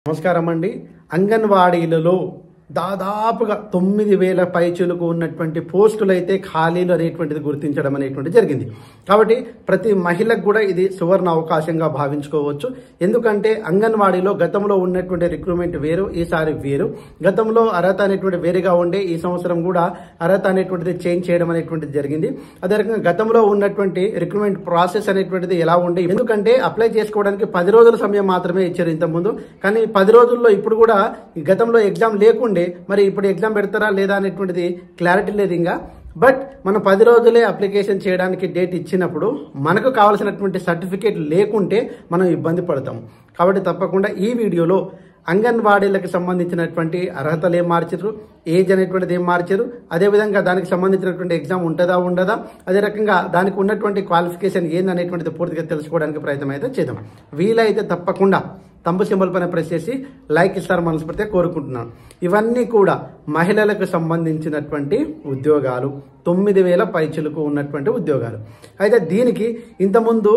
నమస్కారం అండి. అంగన్వాడీలలో దాదాపుగా 9,000 పైచులకు ఉన్నటువంటి పోస్టులు అయితే ఖాళీలు అనేటువంటిది గుర్తించడం అనేటువంటిది జరిగింది. కాబట్టి ప్రతి మహిళకు కూడా ఇది సువర్ణ అవకాశంగా భావించుకోవచ్చు. ఎందుకంటే అంగన్వాడీలో గతంలో ఉన్నటువంటి రిక్రూట్మెంట్ వేరు, ఈసారి వేరు. గతంలో అర్హత అనేటువంటి వేరుగా ఉండే ఈ సంవత్సరం కూడా అర్హత అనేటువంటిది చేంజ్ చేయడం అనేటువంటిది జరిగింది. అదే రకంగా గతంలో ఉన్నటువంటి రిక్రూట్మెంట్ ప్రాసెస్ అనేటువంటిది ఎలా ఉండే, ఎందుకంటే అప్లై చేసుకోవడానికి 10 రోజుల సమయం మాత్రమే ఇచ్చారు ఇంతకుముందు. కానీ 10 రోజుల్లో ఇప్పుడు కూడా గతంలో ఎగ్జామ్ లేకుండే, మరి ఇప్పుడు ఎగ్జామ్ పెడతారా లేదా అనేటువంటిది క్లారిటీ లేదు ఇంకా. బట్ మనం 10 రోజులే అప్లికేషన్ చేయడానికి డేట్ ఇచ్చినప్పుడు మనకు కావాల్సినటువంటి సర్టిఫికేట్ లేకుంటే మనం ఇబ్బంది పడతాం. కాబట్టి తప్పకుండా ఈ వీడియోలో అంగన్వాడీలకు సంబంధించినటువంటి అర్హతలు ఏం మార్చారు, ఏజ్ అనేటువంటిది ఏం మార్చారు, అదేవిధంగా దానికి సంబంధించినటువంటి ఎగ్జామ్ ఉంటుందా ఉండదా, అదే రకంగా దానికి ఉన్నటువంటి క్వాలిఫికేషన్ ఏందనేటువంటిది పూర్తిగా తెలుసుకోవడానికి ప్రయత్నం అయితే చేద్దాం. వీలైతే తప్పకుండా తంబు సింబల్ పైన ప్రెస్ చేసి లైక్ ఇస్తారు మనస్ఫూర్తిగా కోరుకుంటున్నాను. ఇవన్నీ కూడా మహిళలకు సంబంధించినటువంటి ఉద్యోగాలు, 9,000 పైచులకు ఉన్నటువంటి ఉద్యోగాలు. అయితే దీనికి ఇంతకుముందు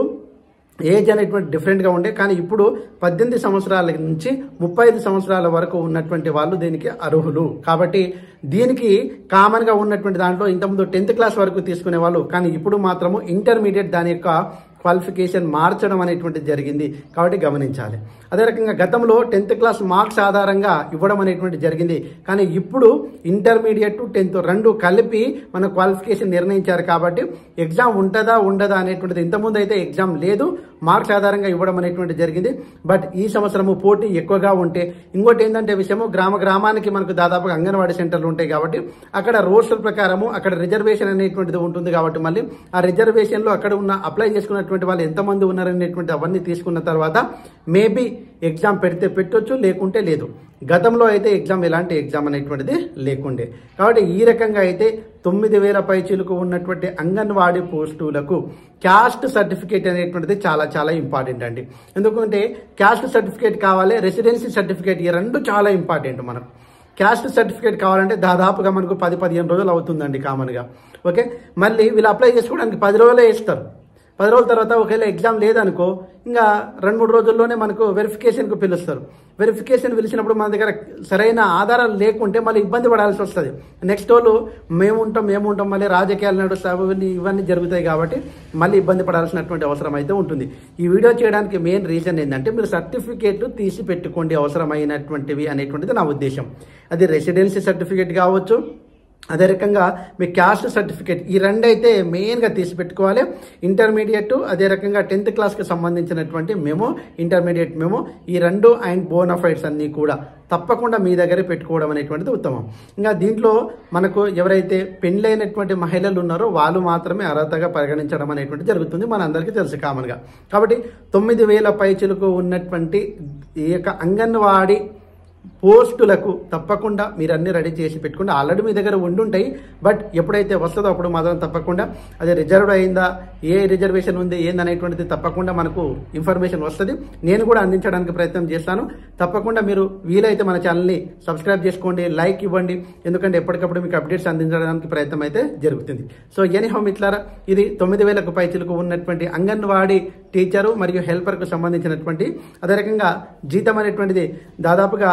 ఏజ్ అనేటువంటి డిఫరెంట్గా ఉండే, కానీ ఇప్పుడు 18 సంవత్సరాల నుంచి 35 సంవత్సరాల వరకు ఉన్నటువంటి వాళ్ళు దీనికి అర్హులు. కాబట్టి దీనికి కామన్గా ఉన్నటువంటి దాంట్లో ఇంతకుముందు 10th క్లాస్ వరకు తీసుకునే వాళ్ళు, కానీ ఇప్పుడు మాత్రము ఇంటర్మీడియట్ దాని యొక్క క్వాలిఫికేషన్ మార్చడం అనేటువంటిది జరిగింది. కాబట్టి గమనించాలి. అదే రకంగా గతంలో 10th క్లాస్ మార్క్స్ ఆధారంగా ఇవ్వడం అనేటువంటి జరిగింది. కానీ ఇప్పుడు ఇంటర్మీడియట్ 10th రెండు కలిపి మన క్వాలిఫికేషన్ నిర్ణయించారు. కాబట్టి ఎగ్జామ్ ఉంటుందా ఉండదా అనేటువంటిది, ఇంతకుముందు అయితే ఎగ్జామ్ లేదు, మార్క్స్ ఆధారంగా ఇవ్వడం అనేటువంటి జరిగింది. బట్ ఈ సంవత్సరము పోటీ ఎక్కువగా ఉంటే, ఇంకోటి ఏంటంటే విషయము, గ్రామానికి మనకు దాదాపుగా అంగన్వాడీ సెంటర్లు ఉంటాయి. కాబట్టి అక్కడ రోస్టర్ ప్రకారము అక్కడ రిజర్వేషన్ అనేటువంటిది ఉంటుంది. కాబట్టి మళ్ళీ ఆ రిజర్వేషన్లో అక్కడ ఉన్న అప్లై చేసుకున్నటువంటి వాళ్ళు ఎంతమంది ఉన్నారనేటువంటి అవన్నీ తీసుకున్న తర్వాత మేబీ ఎగ్జామ్ పెడితే పెట్టొచ్చు, లేకుంటే లేదు. గతంలో అయితే ఎలాంటి ఎగ్జామ్ అనేటువంటిది లేకుండే. కాబట్టి ఈ రకంగా అయితే 9,000 పైచీలకు ఉన్నటువంటి అంగన్వాడీ పోస్టులకు క్యాస్ట్ సర్టిఫికేట్ అనేటువంటిది చాలా చాలా ఇంపార్టెంట్ అండి. ఎందుకంటే క్యాస్ట్ సర్టిఫికేట్ కావాలి, రెసిడెన్సీ సర్టిఫికేట్, ఈ రెండు చాలా ఇంపార్టెంట్. మనకు క్యాస్ట్ సర్టిఫికేట్ కావాలంటే దాదాపుగా మనకు 10-15 రోజులు అవుతుందండి కామన్గా. ఓకే, మళ్ళీ వీళ్ళు అప్లై చేసుకోవడానికి 10 రోజులే ఇస్తారు. 10 రోజుల తర్వాత ఒకవేళ ఎగ్జామ్ లేదనుకో, ఇంకా 2-3 రోజుల్లోనే మనకు వెరిఫికేషన్కు పిలుస్తారు. వెరిఫికేషన్ పిలిచినప్పుడు మన దగ్గర సరైన ఆధారాలు లేకుంటే మళ్ళీ ఇబ్బంది పడాల్సి వస్తుంది. నెక్స్ట్ వాళ్ళు మేము ఉంటాం, మళ్ళీ రాజకీయాలు నడుస్తాయి, ఇవన్నీ జరుగుతాయి. కాబట్టి మళ్ళీ ఇబ్బంది పడాల్సినటువంటి అవసరం అయితే ఉంటుంది. ఈ వీడియో చేయడానికి మెయిన్ రీజన్ ఏంటంటే, మీరు సర్టిఫికేట్లు తీసి పెట్టుకోండి అవసరమైనటువంటివి అనేటువంటిది నా ఉద్దేశం. అది రెసిడెన్సీ సర్టిఫికేట్ కావచ్చు, అదే రకంగా మీ క్యాస్ట్ సర్టిఫికేట్, ఈ రెండు అయితే మెయిన్గా తీసి పెట్టుకోవాలి. ఇంటర్మీడియట్, అదే రకంగా 10th క్లాస్కి సంబంధించినటువంటి మెమో, ఇంటర్మీడియట్ మెమో, ఈ రెండు అండ్ బోనఫైడ్స్ అన్నీ కూడా తప్పకుండా మీ దగ్గరే పెట్టుకోవడం అనేటువంటిది ఉత్తమం. ఇంకా దీంట్లో మనకు ఎవరైతే పెళ్ళైనటువంటి మహిళలు ఉన్నారో వాళ్ళు మాత్రమే అర్హతగా పరిగణించడం అనేటువంటి జరుగుతుంది, మన అందరికీ తెలుసు కామన్గా. కాబట్టి 9,000 పైచులకు ఉన్నటువంటి ఈ యొక్క అంగన్వాడీ పోస్టులకు తప్పకుండా మీరు అన్ని రెడీ చేసి పెట్టుకుంటే, ఆల్రెడీ మీ దగ్గర ఉండుంటాయి. బట్ ఎప్పుడైతే వస్తుందో అప్పుడు మాత్రం తప్పకుండా అది రిజర్వ్డ్ అయిందా, ఏ రిజర్వేషన్ ఉంది ఏందనేటువంటిది తప్పకుండా మనకు ఇన్ఫర్మేషన్ వస్తుంది. నేను కూడా అందించడానికి ప్రయత్నం చేస్తాను. తప్పకుండా మీరు వీలైతే మన ఛానల్ని సబ్స్క్రైబ్ చేసుకోండి, లైక్ ఇవ్వండి. ఎందుకంటే ఎప్పటికప్పుడు మీకు అప్డేట్స్ అందించడానికి ప్రయత్నం అయితే జరుగుతుంది. సో ఎనీహౌ మిత్రులారా, ఇది 9,000 పైచులకు ఉన్నటువంటి అంగన్వాడీ టీచరు మరియు హెల్పర్కు సంబంధించినటువంటి, అదే రకంగా జీతం అనేటువంటిది దాదాపుగా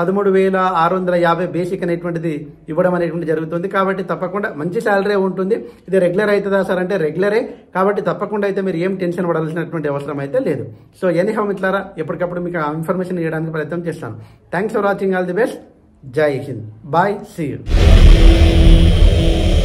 13,650 బేసిక్ అనేటువంటిది ఇవ్వడం అనేటువంటి జరుగుతుంది. కాబట్టి తప్పకుండా మంచి శాలరీ ఉంటుంది. ఇది రెగ్యులర్ అవుతుందా సార్ అంటే రెగ్యులరే. కాబట్టి తప్పకుండా అయితే మీరు ఏం టెన్షన్ పడాల్సినటువంటి అవసరం అయితే లేదు. సో ఎనీహౌ మిత్రులారా, ఎప్పటికప్పుడు మీకు ఆ ఇన్ఫర్మేషన్ ఇవ్వడానికి ప్రయత్నం చేస్తాను. Thanks for watching, all the best. Jai Hind, bye, see you.